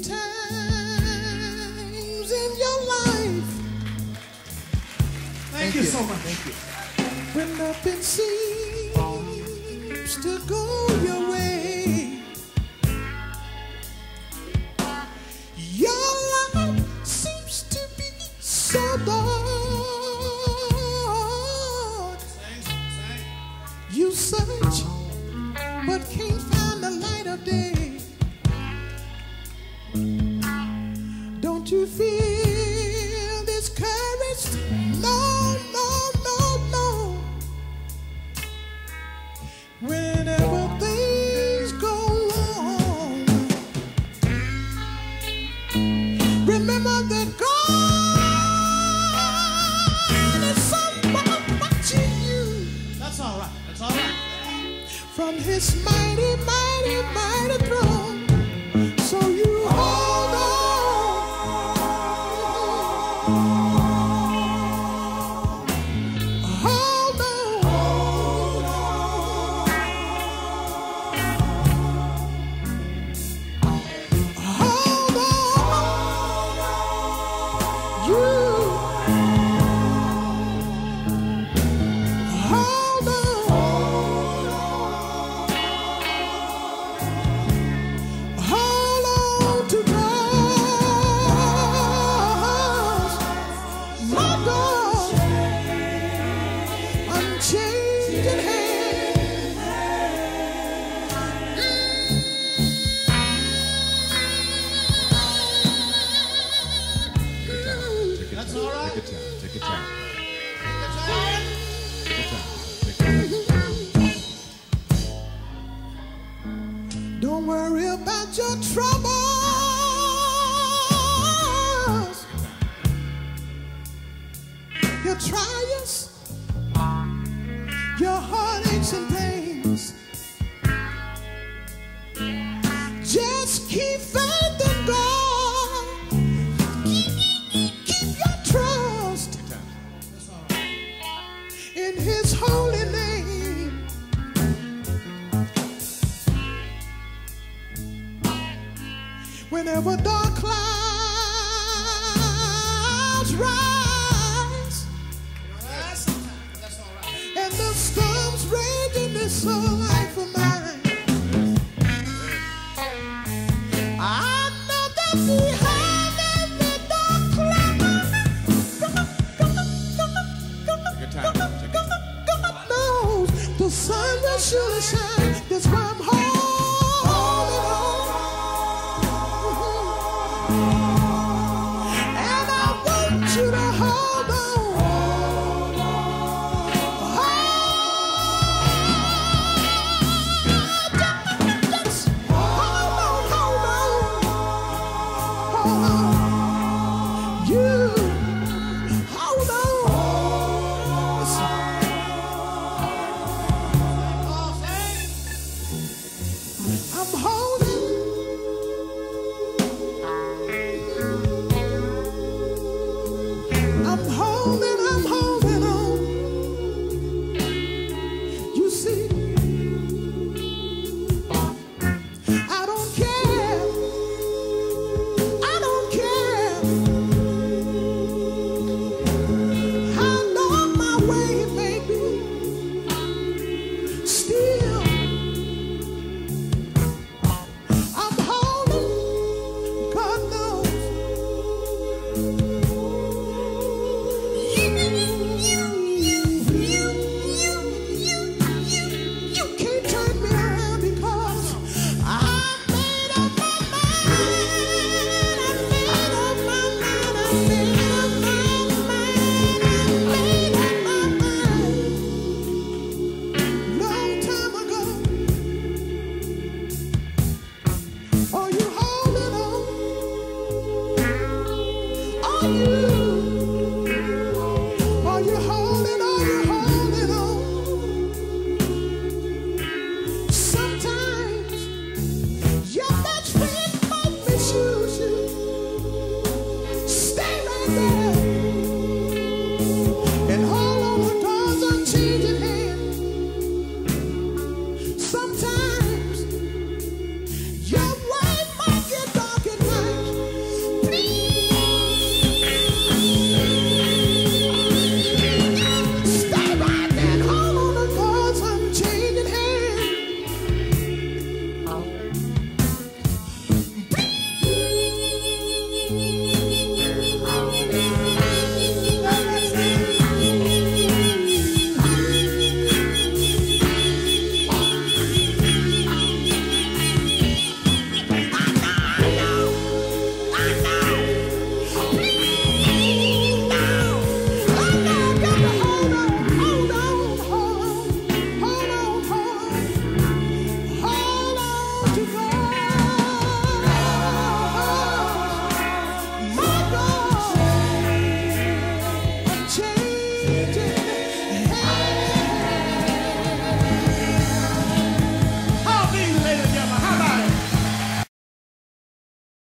times in your life. Thank you so much. Thank you. When nothing seems to go your way, your life seems to be so dark. You search but can't find the light of day. Don't you feel discouraged? No, no, no, no. Whenever things go wrong, remember that God is somebody watching you. That's all right. That's all right. From his mighty, mighty, mighty throne. So you hold on. Hold on. Hold on. Hold on. You hold on. Hold on to God, my God, unchanging hand. That's all right. Take your time. Take your time. That's all right. Take your time. Take your time. Don't worry about your troubles, your trials, your heartaches and pains. Just keep faith in God. Keep your trust in his holy name. Whenever dark clouds rise and the storms rage in this whole life of mine, I know that behind every dark cloud, Take your time. Take your time. God knows the sun will surely shine.